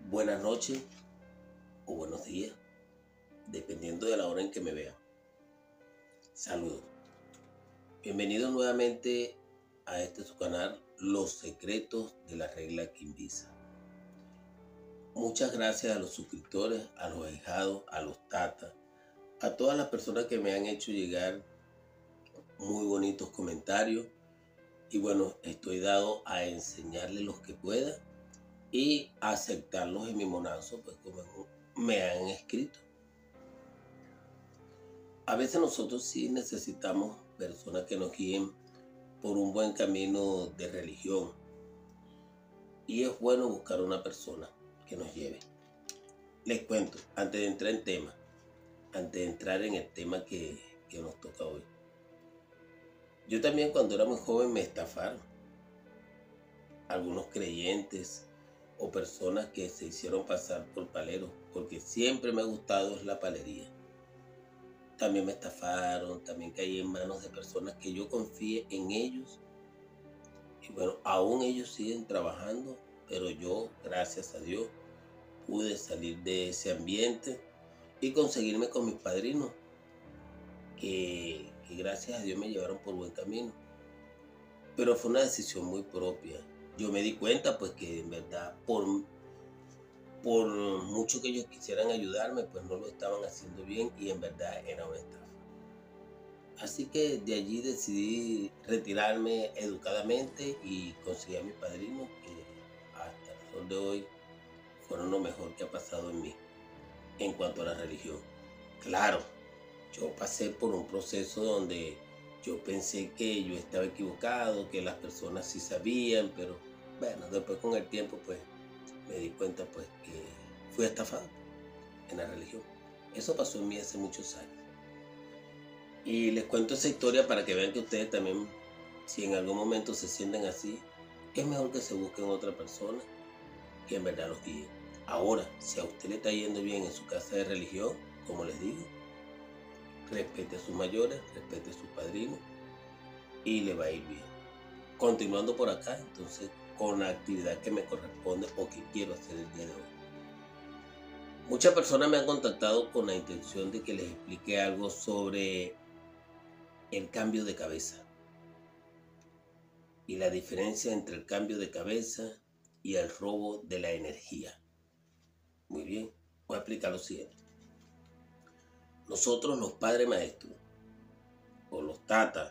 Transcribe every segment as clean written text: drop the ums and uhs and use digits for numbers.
Buenas noches o buenos días, dependiendo de la hora en que me vean. Saludos. Bienvenidos nuevamente a su canal, Los Secretos de la Regla Quimbisa. Muchas gracias a los suscriptores, a los ahijados, a los tatas, a todas las personas que me han hecho llegar muy bonitos comentarios. Y bueno, estoy dado a enseñarles los que pueda y aceptarlos en mi monazo, pues como me han escrito. A veces nosotros sí necesitamos personas que nos guíen por un buen camino de religión. Y es bueno buscar una persona que nos lleve. Les cuento, antes de entrar en el tema que nos toca hoy. Yo también cuando era muy joven me estafaron. Algunos creyentes o personas que se hicieron pasar por paleros, porque siempre me ha gustado la palería. También me estafaron, también caí en manos de personas que yo confié en ellos. Y bueno, aún ellos siguen trabajando, pero yo, gracias a Dios, pude salir de ese ambiente y conseguirme con mis padrinos, que gracias a Dios me llevaron por buen camino. Pero fue una decisión muy propia. Yo me di cuenta pues que en verdad por mucho que ellos quisieran ayudarme, pues no lo estaban haciendo bien y en verdad era una estafa. Así que de allí decidí retirarme educadamente y conseguí a mis padrinos, que hasta el sol de hoy fueron lo mejor que ha pasado en mí en cuanto a la religión. Claro, yo pasé por un proceso donde yo pensé que yo estaba equivocado, que las personas sí sabían, pero bueno, después con el tiempo pues me di cuenta pues que fui estafado en la religión. Eso pasó en mí hace muchos años. Y les cuento esa historia para que vean que ustedes también, si en algún momento se sienten así, es mejor que se busquen otra persona que en verdad los guíe. Ahora, si a usted le está yendo bien en su casa de religión, como les digo, respete a sus mayores, respete a sus padrinos y le va a ir bien. Continuando por acá, entonces, con la actividad que me corresponde o que quiero hacer el día de hoy. Muchas personas me han contactado con la intención de que les explique algo sobre el cambio de cabeza y la diferencia entre el cambio de cabeza y el robo de la energía. Muy bien, voy a explicar lo siguiente. Nosotros los padres maestros o los tatas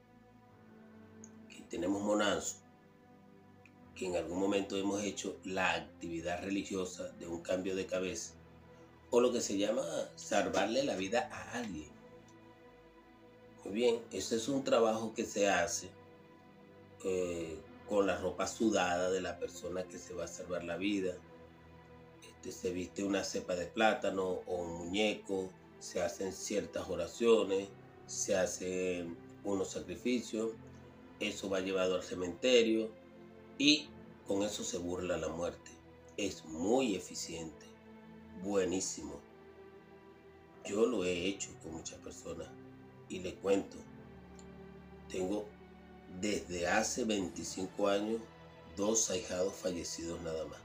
que tenemos monazo, que en algún momento hemos hecho la actividad religiosa de un cambio de cabeza o lo que se llama salvarle la vida a alguien. Muy bien, ese es un trabajo que se hace con la ropa sudada de la persona que se va a salvar la vida. Se viste una cepa de plátano o un muñeco, se hacen ciertas oraciones, se hacen unos sacrificios, eso va llevado al cementerio y con eso se burla la muerte. Es muy eficiente, buenísimo. Yo lo he hecho con muchas personas y le cuento, tengo desde hace 25 años 2 ahijados fallecidos nada más.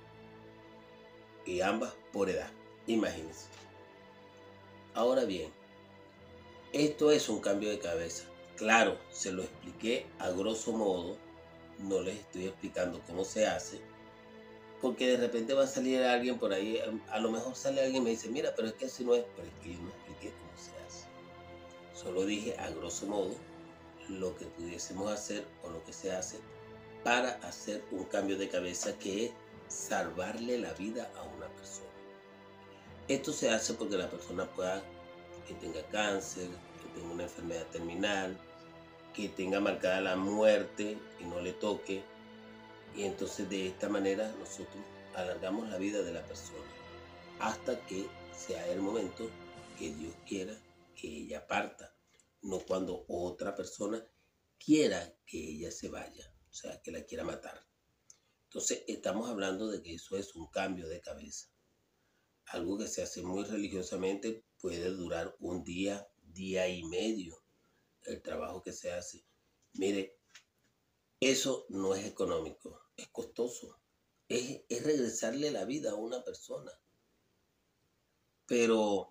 Y ambas por edad, imagínense. Ahora bien, esto es un cambio de cabeza. Claro, se lo expliqué a grosso modo, no les estoy explicando cómo se hace, porque de repente va a salir alguien por ahí, a lo mejor sale alguien y me dice, mira, pero es que así no es, pero es que yo no expliqué cómo se hace. Solo dije a grosso modo lo que pudiésemos hacer o lo que se hace para hacer un cambio de cabeza, que es salvarle la vida a una persona. Esto se hace porque la persona pueda, que tenga cáncer, que tenga una enfermedad terminal, que tenga marcada la muerte y no le toque. Y entonces de esta manera nosotros alargamos la vida de la persona hasta que sea el momento que Dios quiera que ella parta, no cuando otra persona quiera que ella se vaya, o sea, que la quiera matar. Entonces estamos hablando de que eso es un cambio de cabeza. Algo que se hace muy religiosamente, puede durar un día, día y medio, el trabajo que se hace. Mire, eso no es económico, es costoso. es regresarle la vida a una persona. Pero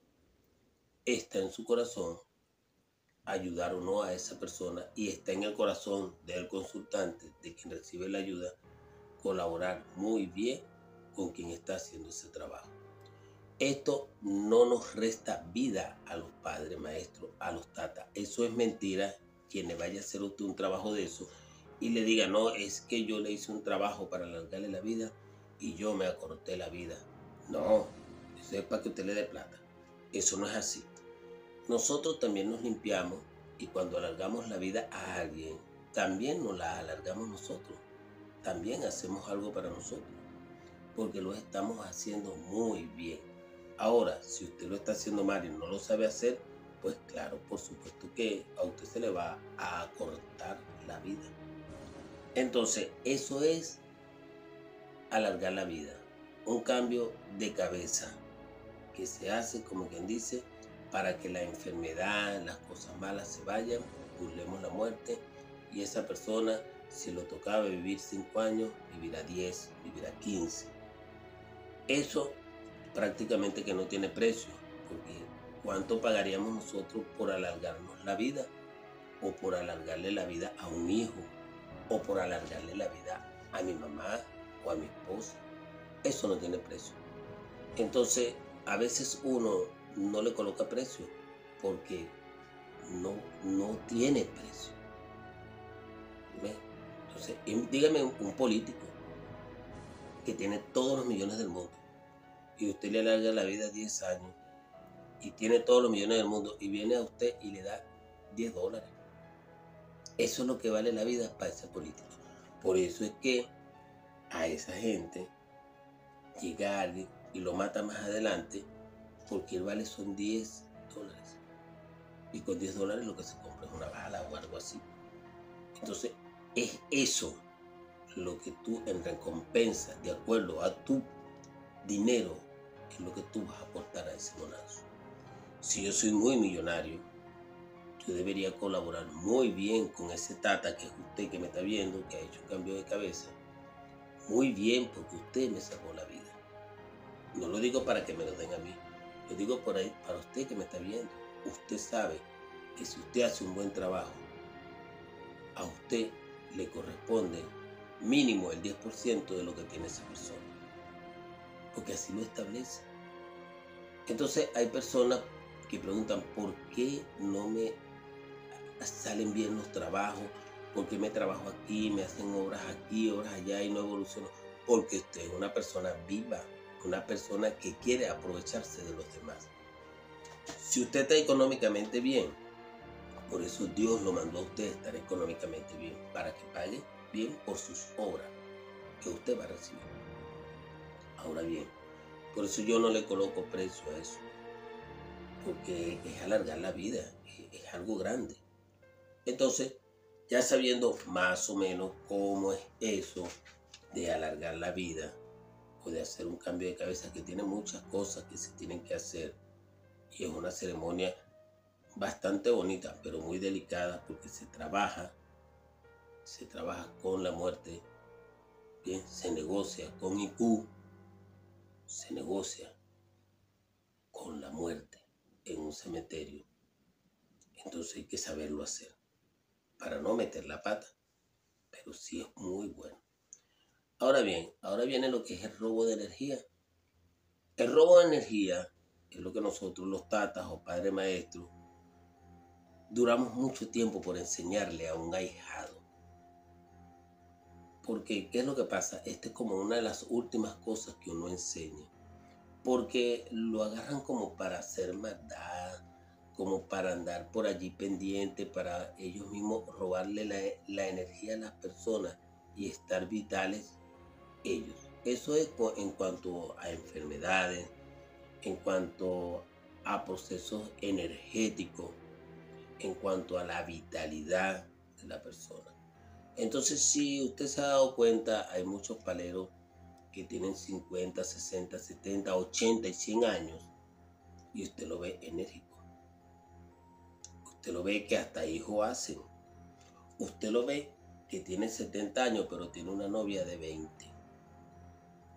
está en su corazón ayudar o no a esa persona, y está en el corazón del consultante, de quien recibe la ayuda, colaborar muy bien con quien está haciendo ese trabajo. Esto no nos resta vida a los padres maestros, a los tatas. Eso es mentira. Quien le vaya a hacer usted un trabajo de eso y le diga, no, es que yo le hice un trabajo para alargarle la vida y yo me acorté la vida. No, eso es para que usted le dé plata. Eso no es así. Nosotros también nos limpiamos, y cuando alargamos la vida a alguien, también nos la alargamos nosotros. También hacemos algo para nosotros, porque lo estamos haciendo muy bien. Ahora, si usted lo está haciendo mal y no lo sabe hacer, pues claro, por supuesto que a usted se le va a acortar la vida. Entonces, eso es alargar la vida. Un cambio de cabeza que se hace, como quien dice, para que la enfermedad, las cosas malas se vayan, burlemos la muerte, y esa persona, si lo tocaba vivir 5 años, vivirá 10, vivirá 15. Eso prácticamente que no tiene precio, porque ¿cuánto pagaríamos nosotros por alargarnos la vida? O por alargarle la vida a un hijo, o por alargarle la vida a mi mamá o a mi esposa. Eso no tiene precio. Entonces, a veces uno no le coloca precio porque no tiene precio. ¿Ve? Entonces, dígame un político que tiene todos los millones del mundo, y usted le alarga la vida 10 años, y tiene todos los millones del mundo, y viene a usted y le da $10. Eso es lo que vale la vida para ese político. Por eso es que a esa gente llega alguien y lo mata más adelante, porque el vale son $10. Y con $10 lo que se compra es una bala o algo así. Entonces, es eso lo que tú, en recompensa, de acuerdo a tu dinero, es lo que tú vas a aportar a ese monazo. Si yo soy muy millonario, yo debería colaborar muy bien con ese tata, que es usted que me está viendo, que ha hecho un cambio de cabeza. Muy bien, porque usted me salvó la vida. No lo digo para que me lo den a mí, lo digo para usted que me está viendo. Usted sabe que si usted hace un buen trabajo, a usted le corresponde mínimo el 10% de lo que tiene esa persona, porque así lo establece. Entonces hay personas que preguntan, ¿por qué no me salen bien los trabajos? ¿Por qué me trabajo aquí, me hacen obras aquí, obras allá y no evoluciono? Porque usted es una persona viva, una persona que quiere aprovecharse de los demás. Si usted está económicamente bien, por eso Dios lo mandó a usted estar económicamente bien, para que pague bien por sus obras que usted va a recibir. Ahora bien, por eso yo no le coloco precio a eso, porque es alargar la vida, es algo grande. Entonces, ya sabiendo más o menos cómo es eso de alargar la vida o de hacer un cambio de cabeza, que tiene muchas cosas que se tienen que hacer, y es una ceremonia bastante bonita, pero muy delicada, porque se trabaja con la muerte, bien, se negocia con IQ, se negocia con la muerte en un cementerio. Entonces hay que saberlo hacer para no meter la pata, pero sí es muy bueno. Ahora bien, ahora viene lo que es el robo de energía. El robo de energía es lo que nosotros, los tatas o padres maestros, duramos mucho tiempo por enseñarle a un ahijado. Porque, ¿qué es lo que pasa? Esta es como una de las últimas cosas que uno enseña. Porque lo agarran como para hacer maldad, como para andar por allí pendiente, para ellos mismos robarle la energía a las personas y estar vitales ellos. Eso es en cuanto a enfermedades, en cuanto a procesos energéticos, en cuanto a la vitalidad de la persona. Entonces, si usted se ha dado cuenta, hay muchos paleros que tienen 50, 60, 70, 80 y 100 años, y usted lo ve enérgico. Usted lo ve que hasta hijos hacen. Usted lo ve que tiene 70 años, pero tiene una novia de 20.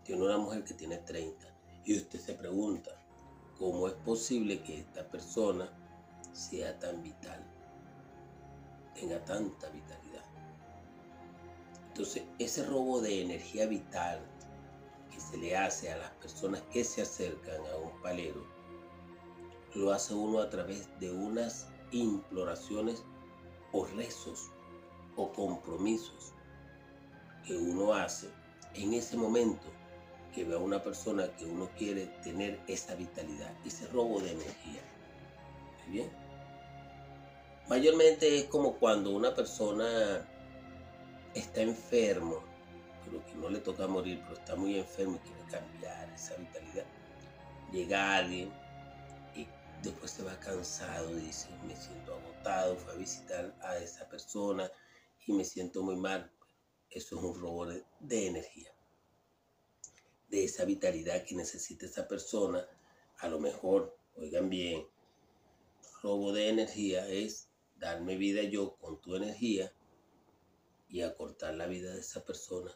tiene una mujer que tiene 30 y usted se pregunta, ¿cómo es posible que esta persona sea tan vital, tenga tanta vitalidad? Entonces, ese robo de energía vital que se le hace a las personas que se acercan a un palero, lo hace uno a través de unas imploraciones o rezos o compromisos que uno hace en ese momento que ve a una persona que uno quiere tener esa vitalidad, ese robo de energía. ¿Muy bien? Mayormente es como cuando una persona está enfermo, pero que no le toca morir, pero está muy enfermo y quiere cambiar esa vitalidad. Llega alguien y después se va cansado y dice, me siento agotado, fue a visitar a esa persona y me siento muy mal. Eso es un robo de energía, de esa vitalidad que necesita esa persona. A lo mejor, oigan bien, robo de energía es darme vida yo con tu energía y acortar la vida de esa persona.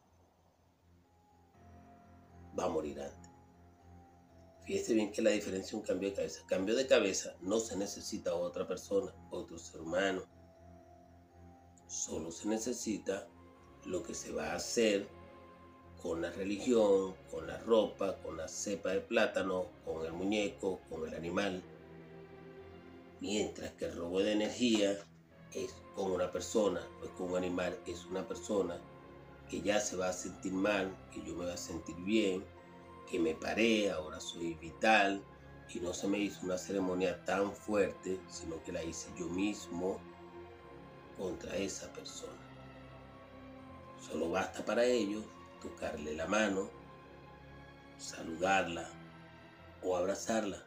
Va a morir antes. Fíjese bien que la diferencia es un cambio de cabeza. Cambio de cabeza no se necesita otra persona, otro ser humano. Solo se necesita lo que se va a hacer con la religión, con la ropa, con la cepa de plátano, con el muñeco, con el animal. Mientras que el robo de energía es con una persona, no es con un animal, es una persona que ya se va a sentir mal, que yo me voy a sentir bien, que me paré, ahora soy vital, y no se me hizo una ceremonia tan fuerte, sino que la hice yo mismo contra esa persona. Solo basta para ello tocarle la mano, saludarla o abrazarla.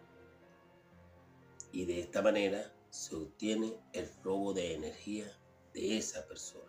Y de esta manera se obtiene el robo de energía de esa persona.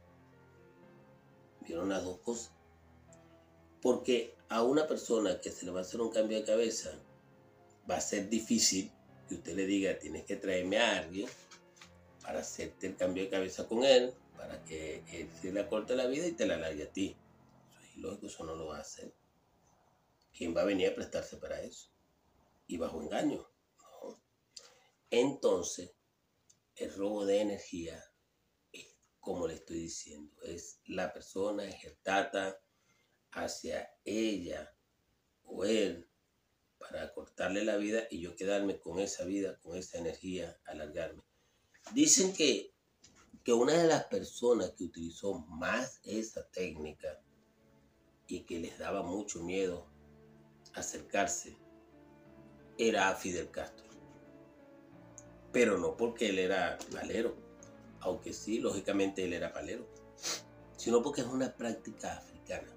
¿Vieron las dos cosas? Porque a una persona que se le va a hacer un cambio de cabeza, va a ser difícil que usted le diga, tienes que traerme a alguien para hacerte el cambio de cabeza con él, para que él se le acorte la vida y te la alargue a ti. Eso es ilógico, eso no lo va a hacer. ¿Quién va a venir a prestarse para eso? Y bajo engaño. No. Entonces, el robo de energía es como le estoy diciendo, es la persona, es el tata hacia ella o él para cortarle la vida y yo quedarme con esa vida, con esa energía, alargarme. Dicen que una de las personas que utilizó más esa técnica y que les daba mucho miedo acercarse era a Fidel Castro. Pero no porque él era palero, aunque sí, lógicamente él era palero, sino porque es una práctica africana.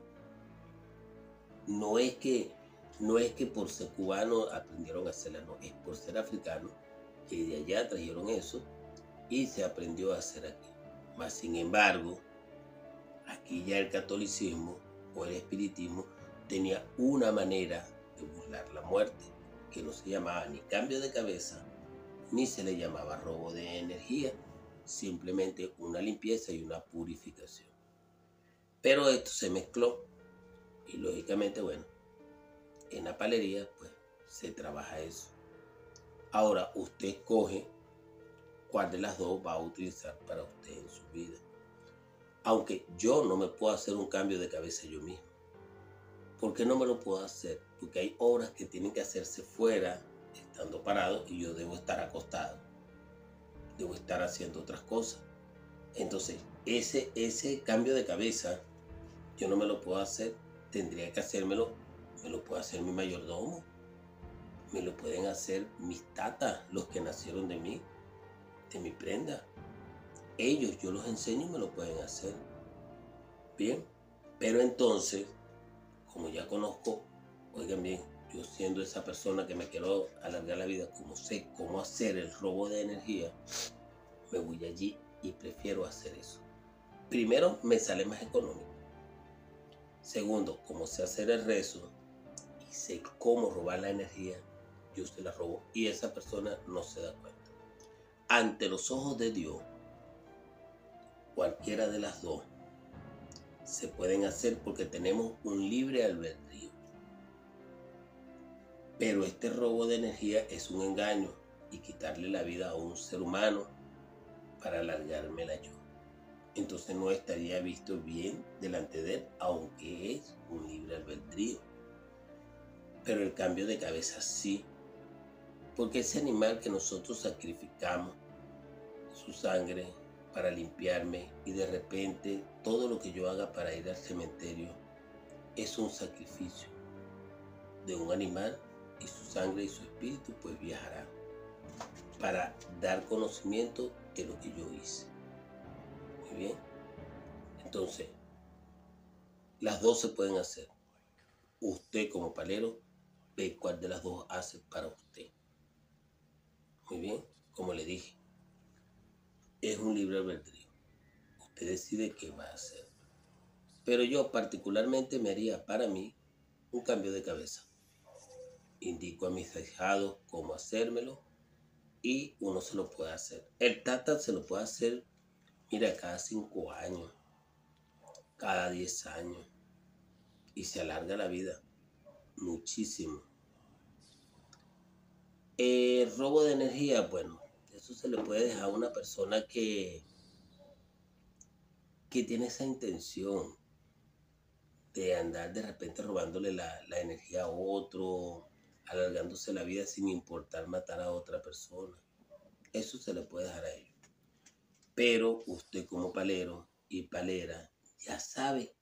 No es que por ser cubano aprendieron a hacerla, no, es por ser africano que de allá trajeron eso y se aprendió a hacer aquí. Mas, sin embargo, aquí ya el catolicismo o el espiritismo tenía una manera de burlar la muerte, que no se llamaba ni cambio de cabeza, ni se le llamaba robo de energía, simplemente una limpieza y una purificación. Pero esto se mezcló y lógicamente, bueno, en la palería pues se trabaja eso. Ahora usted escoge cuál de las dos va a utilizar para usted en su vida. Aunque yo no me puedo hacer un cambio de cabeza yo mismo. ¿Por qué no me lo puedo hacer? Porque hay obras que tienen que hacerse fuera, estando parado, y yo debo estar acostado. Debo estar haciendo otras cosas. Entonces, ese cambio de cabeza, yo no me lo puedo hacer. Tendría que hacérmelo, me lo puede hacer mi mayordomo. Me lo pueden hacer mis tatas, los que nacieron de mí, de mi prenda. Ellos, yo los enseño y me lo pueden hacer. Bien, pero entonces, como ya conozco, oigan bien, yo siendo esa persona que me quiero alargar la vida, como sé cómo hacer el robo de energía, me voy allí y prefiero hacer eso. Primero, me sale más económico. Segundo, como sé hacer el rezo y sé cómo robar la energía, yo se la robo y esa persona no se da cuenta. Ante los ojos de Dios, cualquiera de las dos se pueden hacer porque tenemos un libre albedrío. Pero este robo de energía es un engaño y quitarle la vida a un ser humano para alargármela yo. Entonces no estaría visto bien delante de él, aunque es un libre albedrío. Pero el cambio de cabeza sí, porque ese animal que nosotros sacrificamos, su sangre para limpiarme, y de repente todo lo que yo haga para ir al cementerio es un sacrificio de un animal, y su sangre y su espíritu pues viajarán para dar conocimiento de lo que yo hice. Muy bien. Entonces, las dos se pueden hacer. Usted como palero ve cuál de las dos hace para usted. Muy bien, como le dije, es un libre albedrío. Usted decide qué va a hacer. Pero yo particularmente me haría para mí un cambio de cabeza. Indico a mis ahijados cómo hacérmelo y uno se lo puede hacer. El tata se lo puede hacer, mira, cada 5 años, cada 10 años, y se alarga la vida muchísimo. El robo de energía, bueno, eso se le puede dejar a una persona que tiene esa intención de andar de repente robándole la energía a otro, alargándose la vida sin importar matar a otra persona. Eso se le puede dejar a ellos. Pero usted como palero y palera ya sabe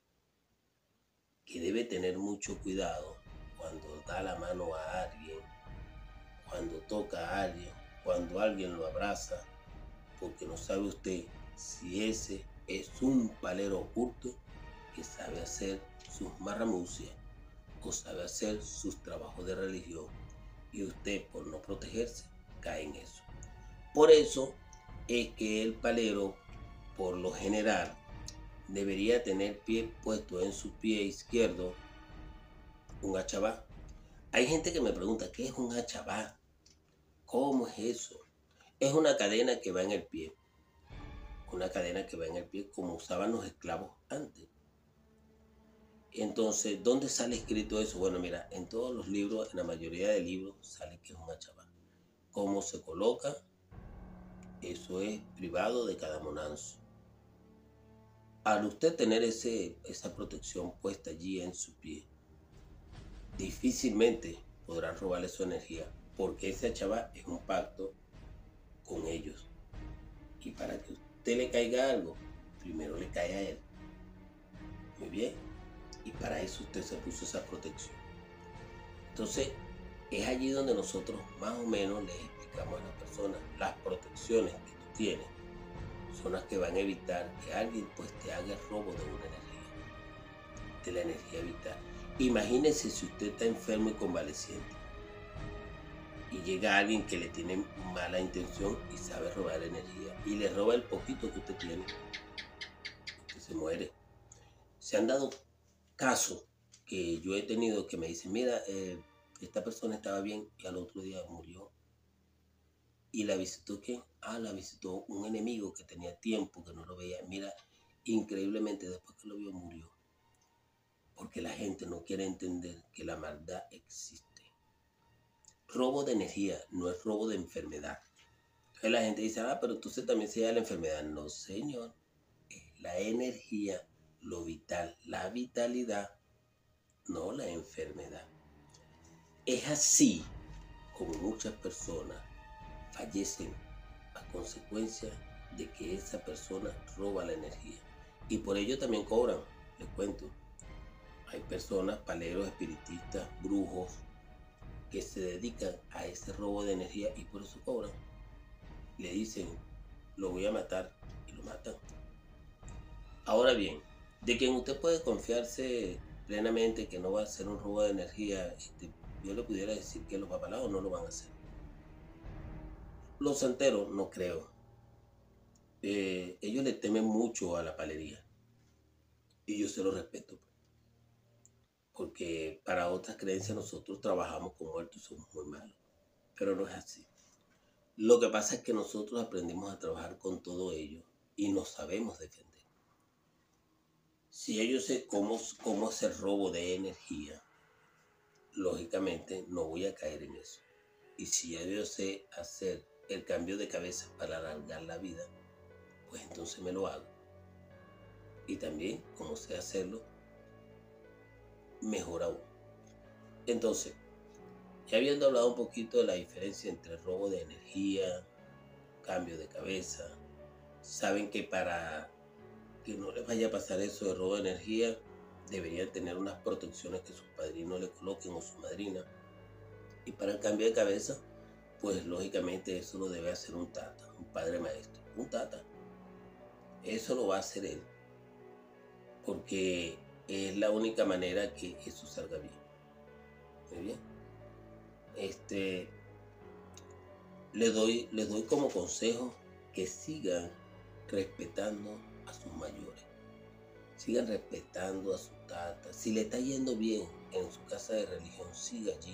que debe tener mucho cuidado cuando da la mano a alguien, cuando toca a alguien, cuando alguien lo abraza, porque no sabe usted si ese es un palero oculto que sabe hacer sus marramucias o sabe hacer sus trabajos de religión, y usted, por no protegerse, cae en eso. Por eso es que el palero, por lo general, debería tener pie puesto en su pie izquierdo un achabá. Hay gente que me pregunta, ¿qué es un achabá? ¿Cómo es eso? Es una cadena que va en el pie. Una cadena que va en el pie como usaban los esclavos antes. Entonces, ¿dónde sale escrito eso? Bueno, mira, en todos los libros, en la mayoría de libros, sale que es un achabá. ¿Cómo se coloca? Eso es privado de cada monanzo. Al usted tener esa protección puesta allí en su pie, difícilmente podrán robarle su energía, porque ese achabá es un pacto con ellos. Y para que usted le caiga algo, primero le cae a él. Muy bien. Y para eso usted se puso esa protección. Entonces, es allí donde nosotros más o menos les explicamos a las personas las protecciones que tú tienes son las que van a evitar que alguien pues te haga el robo de una energía, de la energía vital. Imagínese si usted está enfermo y convaleciente y llega alguien que le tiene mala intención y sabe robar energía y le roba el poquito que usted tiene, usted se muere. Se han dado casos que yo he tenido que me dicen, mira, esta persona estaba bien y al otro día murió. ¿Y la visitó quién? La visitó un enemigo que tenía tiempo que no lo veía. Mira, increíblemente después que lo vio murió. Porque la gente no quiere entender que la maldad existe. Robo de energía no es robo de enfermedad. Entonces la gente dice, pero entonces también se da la enfermedad. No, señor. Es la energía, lo vital, la vitalidad, no la enfermedad. Es así como muchas personas fallecen a consecuencia de que esa persona roba la energía. Y por ello también cobran, les cuento. Hay personas, paleros, espiritistas, brujos, que se dedican a ese robo de energía y por eso cobran. Le dicen, lo voy a matar, y lo matan. Ahora bien, de quien usted puede confiarse plenamente que no va a ser un robo de energía, yo le pudiera decir que los papalaos no lo van a hacer. Los santeros, no creo. Ellos le temen mucho a la palería y yo se lo respeto, porque para otras creencias nosotros trabajamos con muertos y somos muy malos, pero no es así. Lo que pasa es que nosotros aprendimos a trabajar con todo ello y nos sabemos defender. Si ya yo sé cómo hacer robo de energía, lógicamente no voy a caer en eso. Y si ya yo sé hacer el cambio de cabeza para alargar la vida, pues entonces me lo hago. Y también, como sé hacerlo, mejor aún. Entonces, ya habiendo hablado un poquito de la diferencia entre robo de energía, cambio de cabeza, saben que para que no les vaya a pasar eso de robo de energía, deberían tener unas protecciones que sus padrinos le coloquen o su madrina. Y para el cambio de cabeza, pues lógicamente eso lo debe hacer un tata, un padre maestro, un tata. Eso lo va a hacer él, porque es la única manera que eso salga bien. Muy bien. Les doy como consejo que sigan respetando a sus mayores. Sigan respetando a sus tatas. Si le está yendo bien en su casa de religión, siga allí.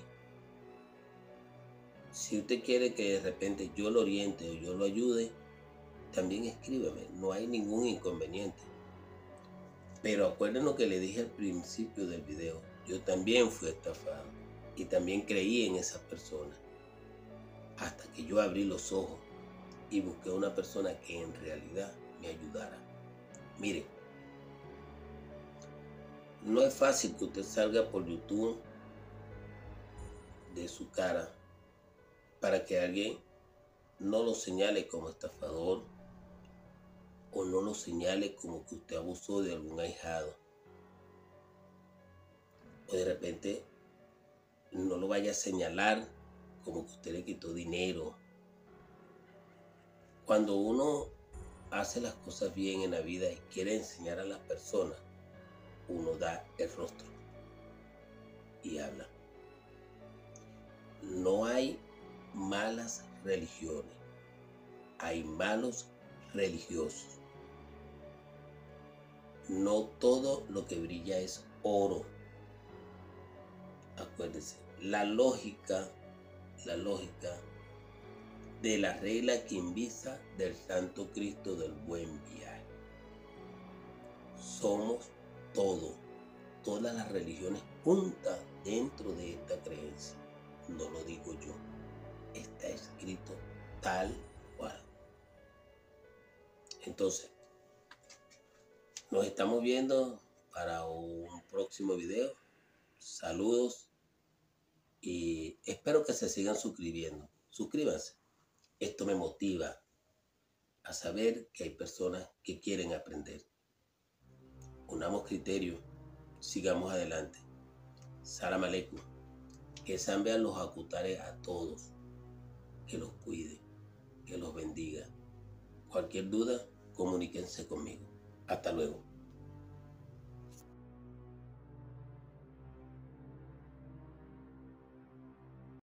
Si usted quiere que de repente yo lo oriente o yo lo ayude, también escríbame, no hay ningún inconveniente. Pero acuérdense lo que le dije al principio del video, yo también fui estafado y también creí en esa persona. Hasta que yo abrí los ojos y busqué a una persona que en realidad me ayudara. Mire, no es fácil que usted salga por YouTube de su cara para que alguien no lo señale como estafador o no lo señale como que usted abusó de algún ahijado. O de repente no lo vaya a señalar como que usted le quitó dinero. Cuando uno hace las cosas bien en la vida y quiere enseñar a las personas, uno da el rostro y habla. No hay malas religiones, hay malos religiosos. No todo lo que brilla es oro. Acuérdense, la lógica de la regla que invisa del Santo Cristo del Buen Viaje. Somos todo. Todas las religiones juntas dentro de esta creencia. No lo digo yo. Está escrito tal cual. Entonces, nos estamos viendo para un próximo video. Saludos y espero que se sigan suscribiendo. Suscríbanse. Esto me motiva a saber que hay personas que quieren aprender. Unamos criterios, sigamos adelante. Salam aleikum. Que San vea los acutares a todos, que los cuide, que los bendiga. Cualquier duda, comuníquense conmigo. Hasta luego.